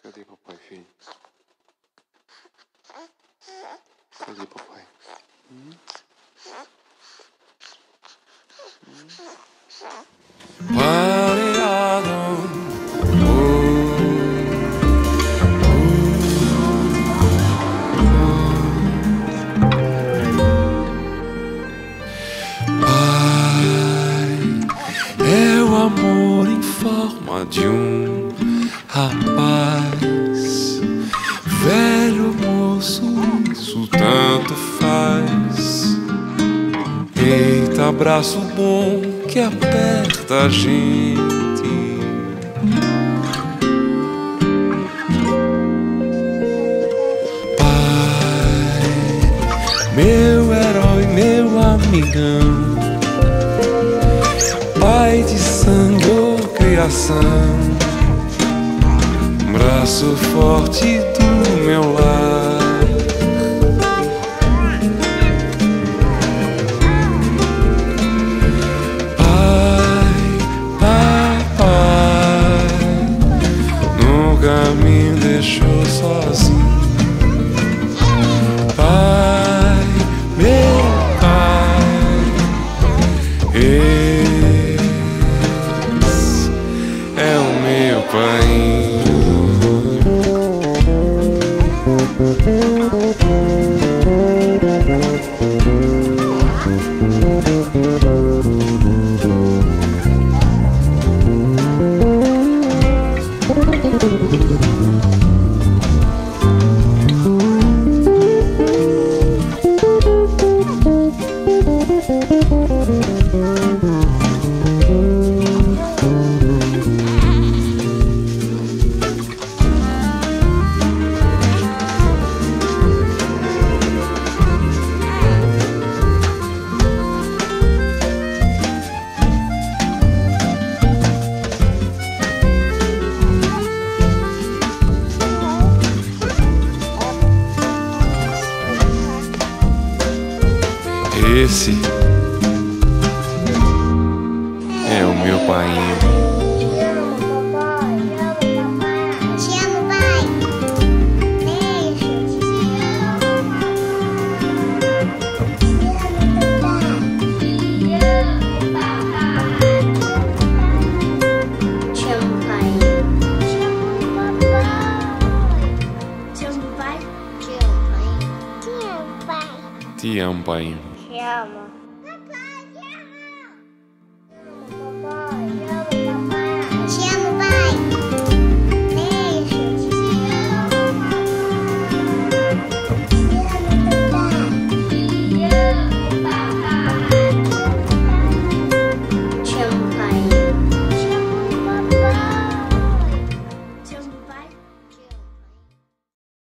Cadê papai, filho? Cadê papai? Pareado. Pai é o amor em forma de um rapaz, velho moço, isso tanto faz. Eita, abraço bom que aperta a gente. Pai, meu herói, meu amigão, pai de sangue ou criação, braço forte do meu lar. Nunca me deixou sozinho. Pai, meu pai, esse é o meu pai. Esse é o meu painho. Te amo, pai. Beijo. Te amo, pai. Te amo, papai. Te amo, pai. Te amo, pai. Te amo, pai. Te amo, painho. Te amo.